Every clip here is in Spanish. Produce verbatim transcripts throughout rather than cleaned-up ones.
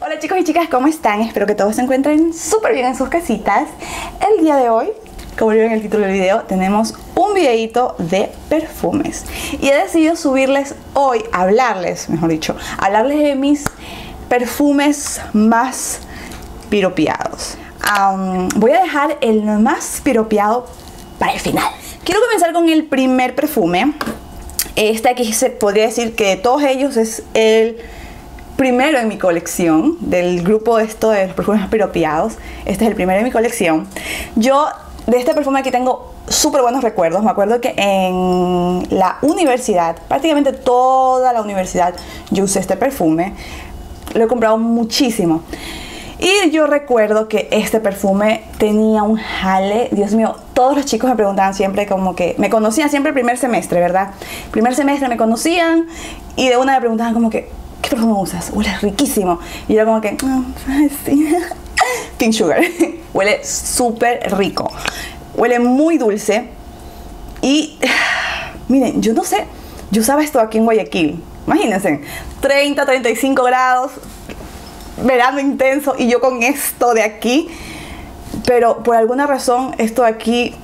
Hola chicos y chicas, ¿cómo están? Espero que todos se encuentren súper bien en sus casitas. El día de hoy, como vieron en el título del video, tenemos un videito de perfumes. Y he decidido subirles hoy, hablarles, mejor dicho, hablarles de mis perfumes más piropeados. Um, voy a dejar el más piropeado para el final. Quiero comenzar con el primer perfume. Este aquí se podría decir que de todos ellos es el primero en mi colección, del grupo esto de los perfumes piropeados. Este es el primero en mi colección. Yo de este perfume aquí tengo súper buenos recuerdos. Me acuerdo que en la universidad, prácticamente toda la universidad, yo usé este perfume. Lo he comprado muchísimo. Y yo recuerdo que este perfume tenía un jale, Dios mío, todos los chicos me preguntaban siempre como que, me conocían siempre el primer semestre, ¿verdad? Primer semestre me conocían y de una me preguntaban como que, ¿qué perfume usas? Huele riquísimo. Y yo como que, oh, sí. Pink Sugar. Huele súper rico. Huele muy dulce. Y miren, yo no sé, yo usaba esto aquí en Guayaquil. Imagínense, treinta, treinta y cinco grados, verano intenso y yo con esto de aquí. Pero por alguna razón esto de aquí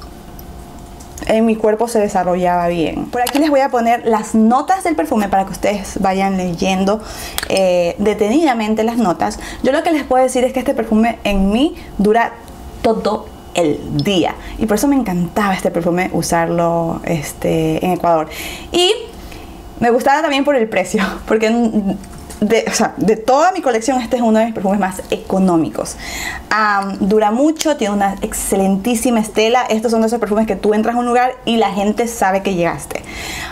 en mi cuerpo se desarrollaba bien. Por aquí les voy a poner las notas del perfume para que ustedes vayan leyendo eh, detenidamente las notas. Yo lo que les puedo decir es que este perfume en mí dura todo el día y por eso me encantaba este perfume usarlo este, en Ecuador. Y me gustaba también por el precio, porque de, o sea, de toda mi colección este es uno de mis perfumes más económicos. Um, dura mucho, tiene una excelentísima estela. Estos son de esos perfumes que tú entras a un lugar y la gente sabe que llegaste.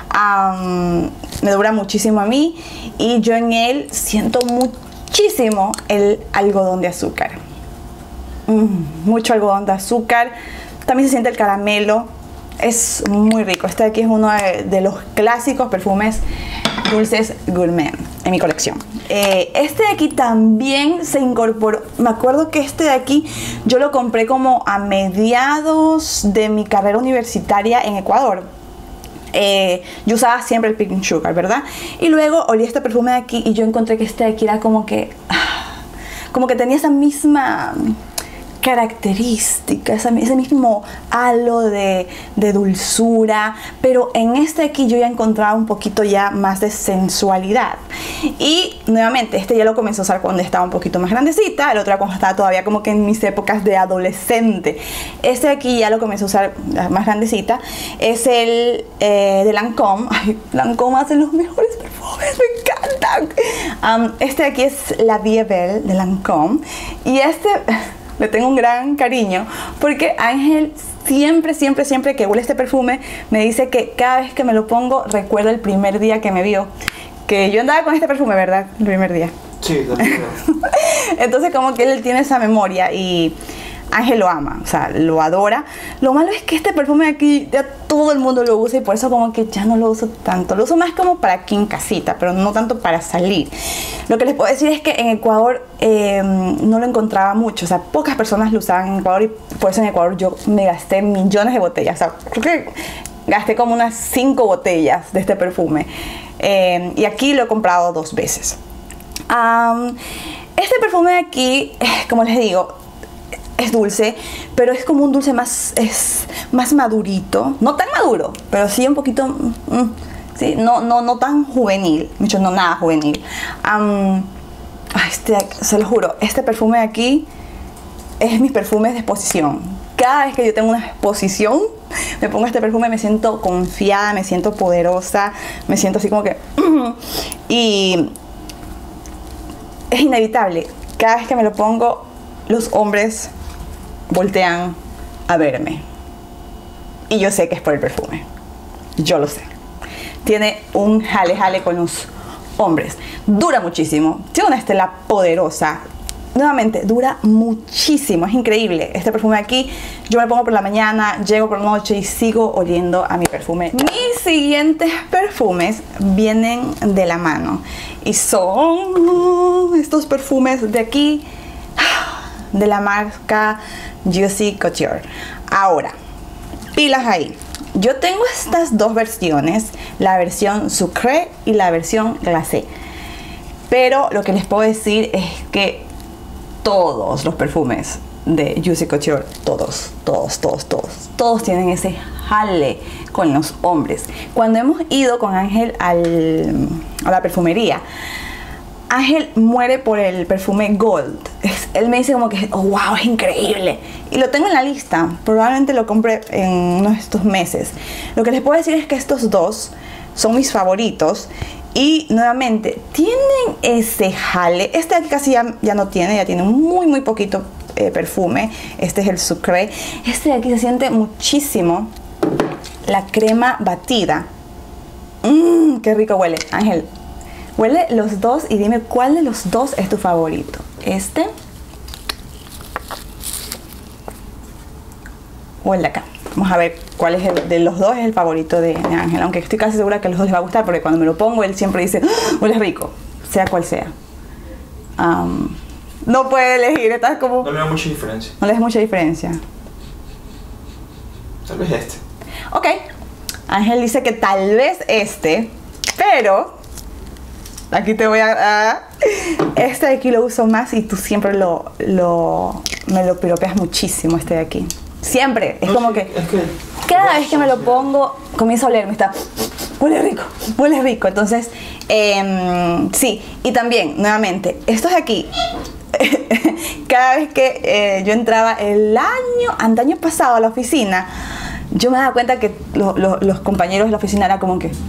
Um, me dura muchísimo a mí y yo en él siento muchísimo el algodón de azúcar. Mm, mucho algodón de azúcar. También se siente el caramelo. Es muy rico. Este de aquí es uno de, de los clásicos perfumes dulces gourmet en mi colección. Eh, este de aquí también se incorporó. Me acuerdo que este de aquí yo lo compré como a mediados de mi carrera universitaria en Ecuador. Eh, yo usaba siempre el Pink Sugar, ¿verdad? Y luego olí este perfume de aquí y yo encontré que este de aquí era como que como que tenía esa misma característica, ese, ese mismo halo de, de dulzura, pero en este aquí yo ya encontraba un poquito ya más de sensualidad. Y nuevamente este ya lo comencé a usar cuando estaba un poquito más grandecita, el otro cuando estaba todavía como que en mis épocas de adolescente. Este de aquí ya lo comencé a usar más grandecita, es el eh, de Lancôme. Ay, Lancôme hace los mejores perfumes, me encantan. Um, este de aquí es la Vie Belle de Lancôme y este le tengo un gran cariño porque Ángel siempre, siempre, siempre que huele este perfume me dice que cada vez que me lo pongo recuerdo el primer día que me vio. Que yo andaba con este perfume, ¿verdad? El primer día. Sí, la primera. Entonces como que él tiene esa memoria y Ángel lo ama, o sea, lo adora. Lo malo es que este perfume de aquí ya todo el mundo lo usa y por eso como que ya no lo uso tanto. Lo uso más como para aquí en casita, pero no tanto para salir. Lo que les puedo decir es que en Ecuador eh, no lo encontraba mucho, o sea, pocas personas lo usaban en Ecuador y por eso en Ecuador yo me gasté millones de botellas. O sea, creo que gasté como unas cinco botellas de este perfume eh, y aquí lo he comprado dos veces. Um, este perfume de aquí, como les digo, es dulce, pero es como un dulce más, es más madurito. No tan maduro, pero sí un poquito, mm, sí, no, no, no tan juvenil. Mucho no nada juvenil. Um, este, se lo juro, este perfume de aquí es mi perfume de exposición. Cada vez que yo tengo una exposición, me pongo este perfume, me siento confiada, me siento poderosa, me siento así como que... y es inevitable. Cada vez que me lo pongo, los hombres voltean a verme y yo sé que es por el perfume, yo lo sé. Tiene un jale jale con los hombres, dura muchísimo, tiene una estela poderosa. Nuevamente, dura muchísimo, es increíble. Este perfume de aquí, yo me lo pongo por la mañana, llego por la noche y sigo oliendo a mi perfume. Mis siguientes perfumes vienen de la mano y son estos perfumes de aquí, de la marca Juicy Couture. Ahora, pilas ahí. Yo tengo estas dos versiones, la versión Sucré y la versión Glacé. Pero lo que les puedo decir es que todos los perfumes de Juicy Couture, todos, todos, todos, todos, todos tienen ese jale con los hombres. Cuando hemos ido con Ángel al, a la perfumería, Ángel muere por el perfume Gold. Es, él me dice como que, oh, wow, es increíble. Y lo tengo en la lista. Probablemente lo compre en uno de estos meses. Lo que les puedo decir es que estos dos son mis favoritos. Y nuevamente, tienen ese jale. Este aquí casi ya, ya no tiene, ya tiene muy, muy poquito eh, perfume. Este es el Sucré. Este de aquí se siente muchísimo la crema batida. Mmm, qué rico huele. Ángel, huele los dos y dime cuál de los dos es tu favorito. Este o el de acá. Vamos a ver cuál es el de los dos es el favorito de, de Ángel. Aunque estoy casi segura que a los dos les va a gustar, porque cuando me lo pongo él siempre dice, ¡ah! Huele rico, sea cual sea. Um, no puede elegir, estás como... No le da mucha diferencia. No le das mucha diferencia. Tal vez este. Ok. Ángel dice que tal vez este, pero... Aquí te voy a... a este de aquí lo uso más y tú siempre lo, lo me lo piropeas muchísimo, este de aquí. Siempre. Es no, como sí, que, es que... Cada vez que me lo pongo, comienzo a oler, me está... Huele rico, huele rico. Entonces, eh, sí. Y también, nuevamente, estos de aquí... Cada vez que eh, yo entraba el año, antaño pasado a la oficina, yo me daba cuenta que lo, lo, los compañeros de la oficina eran como que...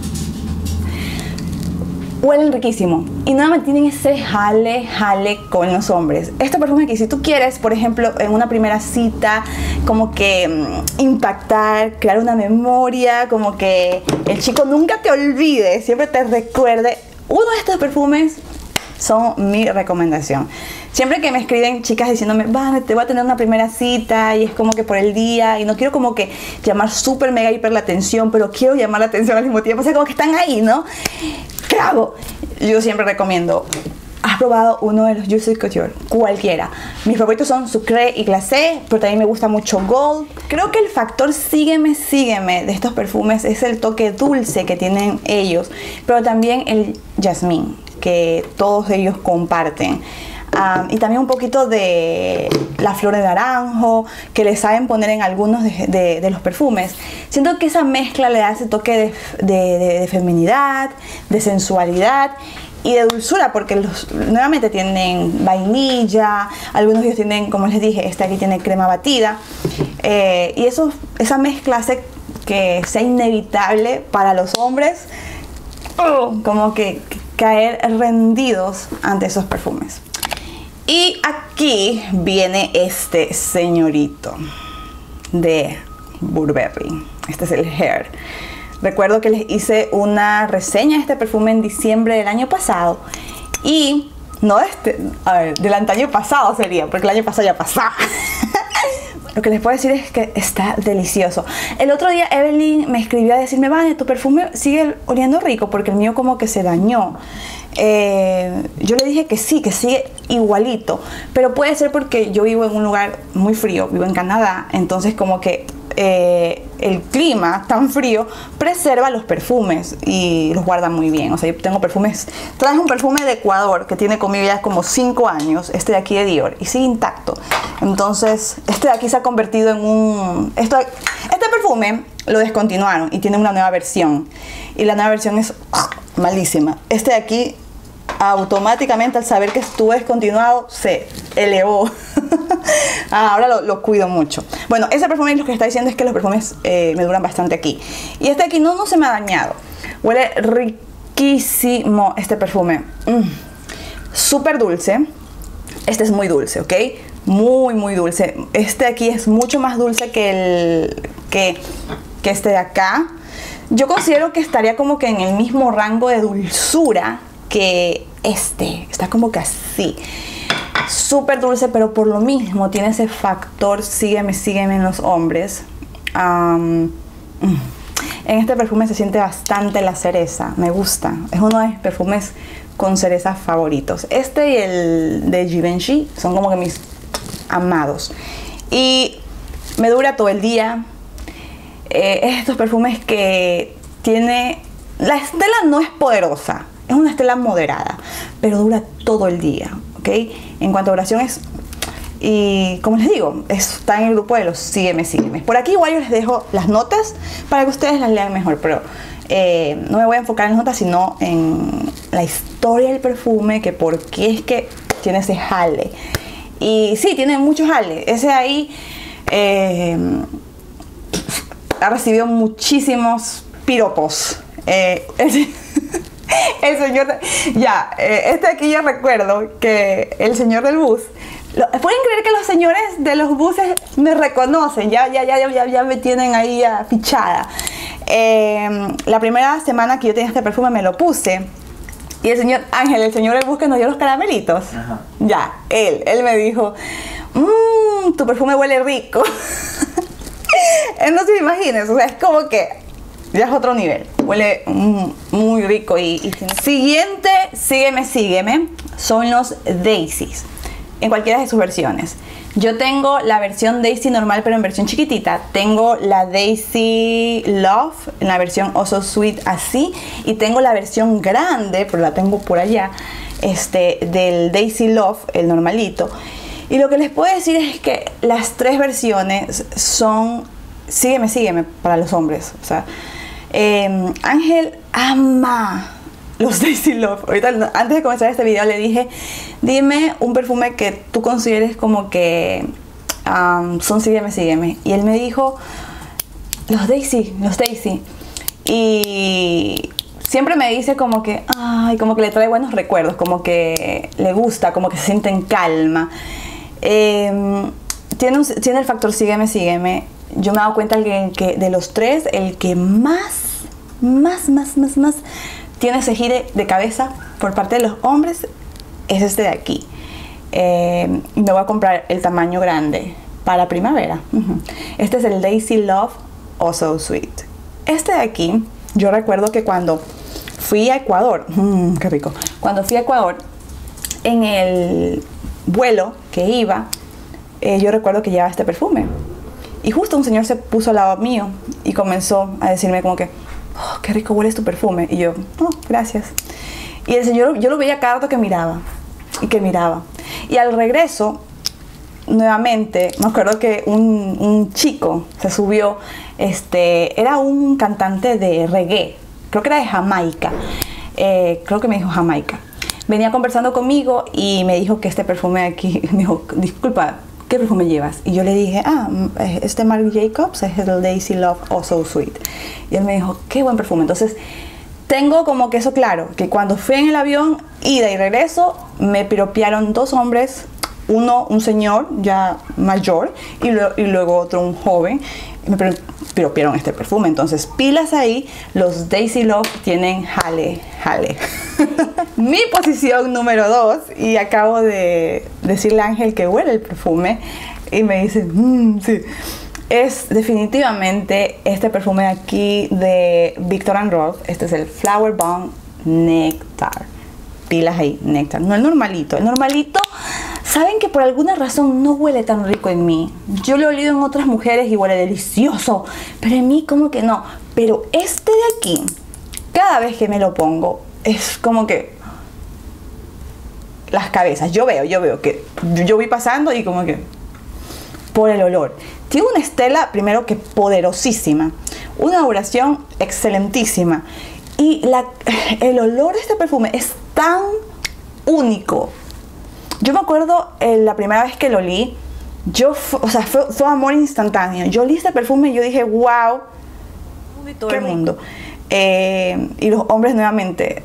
Huelen riquísimo y nada más tienen ese jale, jale con los hombres. Este perfume aquí, si tú quieres, por ejemplo, en una primera cita, como que um, impactar, crear una memoria, como que el chico nunca te olvide, siempre te recuerde. Uno de estos perfumes son mi recomendación. Siempre que me escriben chicas diciéndome, Vane, te voy a tener una primera cita y es como que por el día y no quiero como que llamar súper mega hiper la atención, pero quiero llamar la atención al mismo tiempo, o sea, como que están ahí, ¿no? ¿Qué hago? Yo siempre recomiendo, has probado uno de los Juicy Couture, cualquiera. Mis favoritos son Sucré y Glacé, pero también me gusta mucho Gold. Creo que el factor sígueme, sígueme de estos perfumes es el toque dulce que tienen ellos, pero también el jazmín que todos ellos comparten. Um, y también un poquito de la flor de naranjo que le saben poner en algunos de, de, de los perfumes. Siento que esa mezcla le da ese toque de, de, de, de feminidad, de sensualidad y de dulzura, porque los, nuevamente tienen vainilla, algunos de ellos tienen, como les dije, este aquí tiene crema batida, eh, y eso, esa mezcla hace que sea inevitable para los hombres oh, como que caer rendidos ante esos perfumes. Y aquí viene este señorito de Burberry. Este es el Hair. Recuerdo que les hice una reseña de este perfume en diciembre del año pasado. Y no de este, a ver, del año pasado sería, porque el año pasado ya pasaba. Lo que les puedo decir es que está delicioso. El otro día Evelyn me escribió a decirme, Vane, tu perfume sigue oliendo rico porque el mío como que se dañó. Eh, yo le dije que sí, que sigue igualito, pero puede ser porque yo vivo en un lugar muy frío, vivo en Canadá, entonces como que eh, el clima tan frío preserva los perfumes y los guarda muy bien. O sea, yo tengo perfumes, traje un perfume de Ecuador que tiene conmigo ya como cinco años, este de aquí de Dior, y sigue intacto. Entonces este de aquí se ha convertido en un... Esto, este perfume lo descontinuaron y tiene una nueva versión, y la nueva versión es ¡oh! Malísima. Este de aquí automáticamente al saber que estuvo descontinuado se elevó. Ahora lo, lo cuido mucho. Bueno, ese perfume lo que está diciendo es que los perfumes eh, me duran bastante aquí, y este de aquí no, no se me ha dañado. Huele riquísimo este perfume, mm. Súper dulce. Este es muy dulce, ¿ok? Muy muy dulce. Este de aquí es mucho más dulce que el que, que este de acá. Yo considero que estaría como que en el mismo rango de dulzura que este. Está como que así. Súper dulce, pero por lo mismo tiene ese factor sígueme, sígueme en los hombres. Um, en este perfume se siente bastante la cereza. Me gusta. Es uno de mis perfumes con cerezas favoritos. Este y el de Givenchy son como que mis amados. Y me dura todo el día. Eh, estos perfumes que tiene... La estela no es poderosa, es una estela moderada, pero dura todo el día, ¿ok? En cuanto a duración es... Y como les digo, está en el grupo de los sígueme, sígueme. Por aquí igual yo les dejo las notas para que ustedes las lean mejor, pero eh, no me voy a enfocar en las notas, sino en la historia del perfume, que por qué es que tiene ese jale. Y sí, tiene mucho jale. Ese ahí eh, ha recibido muchísimos piropos. Eh, el, el señor... Ya, eh, este aquí yo recuerdo que el señor del bus... Lo, ¿pueden creer que los señores de los buses me reconocen? Ya, ya, ya, ya, ya me tienen ahí ya fichada. Eh, la primera semana que yo tenía este perfume me lo puse. Y el señor Ángel, el señor del bus que nos dio los caramelitos. Ajá. Ya, él, él me dijo, mmm, tu perfume huele rico. Entonces imagínense, o sea, es como que ya es otro nivel. Huele mm, muy rico. Y, y siguiente, sígueme, sígueme, son los Daisies. En cualquiera de sus versiones. Yo tengo la versión Daisy normal, pero en versión chiquitita. Tengo la Daisy Love, en la versión Oh So Sweet así. Y tengo la versión grande, pero la tengo por allá, este, del Daisy Love, el normalito. Y lo que les puedo decir es que las tres versiones son sígueme, sígueme para los hombres. O sea, eh, Ángel ama los Daisy Love. Ahorita, antes de comenzar este video, le dije, dime un perfume que tú consideres como que um, son sígueme, sígueme. Y él me dijo, los Daisy, los Daisy. Y siempre me dice como que, ay, como que le trae buenos recuerdos, como que le gusta, como que se siente en calma. Eh, tiene, un, tiene el factor sígueme, sígueme. Yo me he dado cuenta que, que de los tres, el que más, más, más, más, más tiene ese gire de cabeza por parte de los hombres es este de aquí. Eh, me voy a comprar el tamaño grande para primavera. Uh-huh. Este es el Daisy Love Oh So Sweet. Este de aquí, yo recuerdo que cuando fui a Ecuador, mmm, qué rico, cuando fui a Ecuador, en el vuelo que iba, eh, yo recuerdo que llevaba este perfume. Y justo un señor se puso al lado mío y comenzó a decirme como que, oh, qué rico huele tu perfume. Y yo, oh, gracias. Y el señor, yo lo veía cada rato que miraba y que miraba. Y al regreso, nuevamente, me acuerdo que un, un chico se subió, este, era un cantante de reggae, creo que era de Jamaica, eh, creo que me dijo Jamaica. Venía conversando conmigo y me dijo que este perfume aquí, me dijo, disculpa, ¿qué perfume llevas? Y yo le dije, ah, este Marc Jacobs es el Daisy Love Oh So Sweet. Y él me dijo, qué buen perfume. Entonces, tengo como que eso claro, que cuando fui en el avión, ida y regreso, me piropearon dos hombres, uno, un señor ya mayor, y, lo, y luego otro, un joven, y me piropearon este perfume. Entonces, pilas ahí, los Daisy Love tienen jale, jale. Mi posición número dos, y acabo de decirle a Ángel que huele el perfume, y me dice, mmm, sí, es definitivamente este perfume de aquí de Viktor and Rolf. Este es el Flower Bomb Nectar. Pilas ahí, Nectar, no el normalito. El normalito, saben que por alguna razón no huele tan rico en mí. Yo lo he olido en otras mujeres y huele delicioso, pero en mí como que no. Pero este de aquí, cada vez que me lo pongo, es como que las cabezas, yo veo, yo veo que yo, yo voy pasando y como que por el olor. Tiene una estela, primero que poderosísima, una duración excelentísima, y la, el olor de este perfume es tan único. Yo me acuerdo eh, la primera vez que lo olí, yo, o sea, fue, fue amor instantáneo. Yo olí este perfume y yo dije, wow, todo el mundo. Eh, y los hombres nuevamente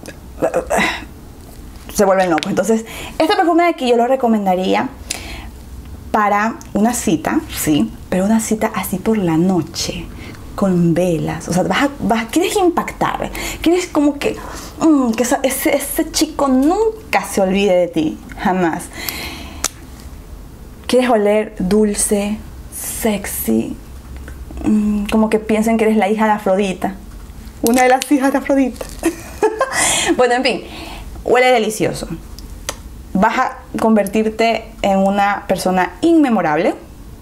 se vuelven locos. Entonces, este perfume de aquí yo lo recomendaría para una cita, sí, pero una cita así por la noche, con velas. O sea, vas a, vas, quieres impactar, quieres como que, mmm, que ese, ese chico nunca se olvide de ti, jamás. Quieres oler dulce, sexy, mmm, como que piensen que eres la hija de Afrodita, una de las hijas de Afrodita. Bueno, en fin, huele delicioso. Vas a convertirte en una persona inmemorable.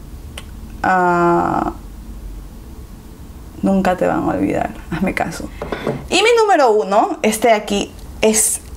Uh, nunca te van a olvidar, hazme caso. Y mi número uno, este de aquí, es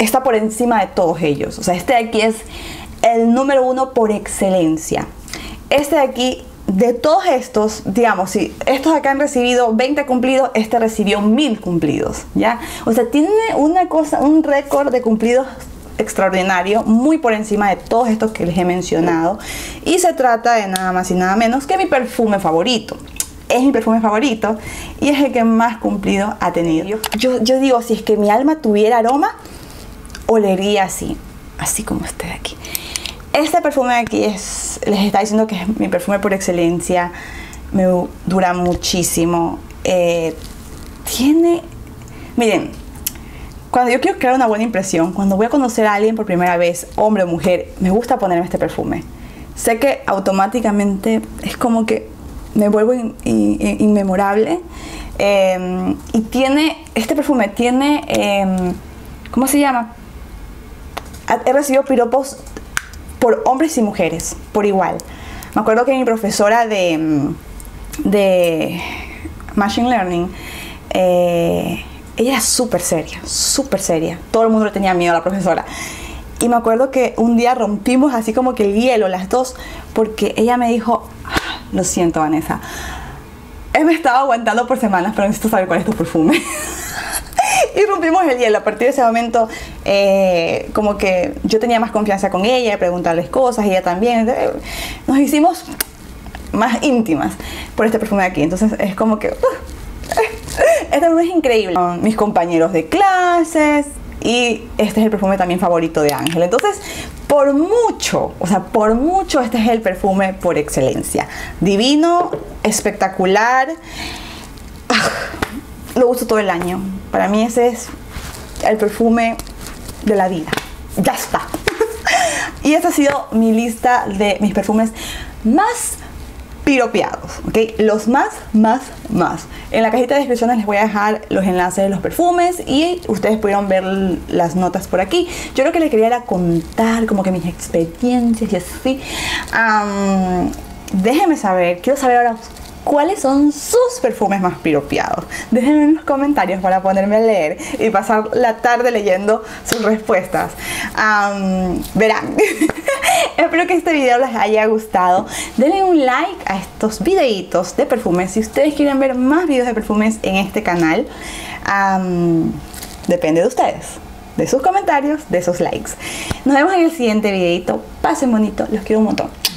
está por encima de todos ellos. O sea, este de aquí es el número uno por excelencia. Este de aquí, de todos estos, digamos, si estos acá han recibido veinte cumplidos, este recibió mil cumplidos, ¿ya? O sea, tiene una cosa, un récord de cumplidos extraordinario, muy por encima de todos estos que les he mencionado. Y se trata de nada más y nada menos que mi perfume favorito. Es mi perfume favorito y es el que más cumplido ha tenido. Yo, yo digo, si es que mi alma tuviera aroma, olería así, así como este de aquí. Este perfume de aquí es, les está diciendo que es mi perfume por excelencia. Me dura muchísimo. Eh, tiene, miren, cuando yo quiero crear una buena impresión, cuando voy a conocer a alguien por primera vez, hombre o mujer, me gusta ponerme este perfume. Sé que automáticamente es como que me vuelvo in, in, inmemorable. Eh, y tiene, este perfume tiene, eh, ¿cómo se llama? He recibido piropos por hombres y mujeres, por igual. Me acuerdo que mi profesora de, de Machine Learning, eh, ella era súper seria, súper seria. Todo el mundo le tenía miedo a la profesora. Y me acuerdo que un día rompimos así como que el hielo, las dos, porque ella me dijo, lo siento, Vanessa, él me estaba aguantando por semanas, pero necesito saber cuál es tu perfume. Y rompimos el hielo. A partir de ese momento, eh, como que yo tenía más confianza con ella, preguntarles cosas, ella también. Nos hicimos más íntimas por este perfume de aquí. Entonces es como que... Uh, este perfume es increíble. Mis compañeros de clases, y este es el perfume también favorito de Ángel. Entonces, por mucho, o sea, por mucho, este es el perfume por excelencia. Divino, espectacular. Lo uso todo el año. Para mí ese es el perfume de la vida. Ya está. Y esta ha sido mi lista de mis perfumes más piropeados, ¿ok? Los más, más, más. En la cajita de descripciones les voy a dejar los enlaces de los perfumes y ustedes pudieron ver las notas por aquí. Yo lo que les quería era contar como que mis experiencias y así. Um, déjenme saber, quiero saber ahora cuáles son sus perfumes más piropeados. Déjenme en los comentarios para ponerme a leer y pasar la tarde leyendo sus respuestas. Um, verán. Espero que este video les haya gustado. Denle un like a estos videitos de perfumes si ustedes quieren ver más videos de perfumes en este canal. Um, depende de ustedes, de sus comentarios, de sus likes. Nos vemos en el siguiente videito. Pasen bonito, los quiero un montón.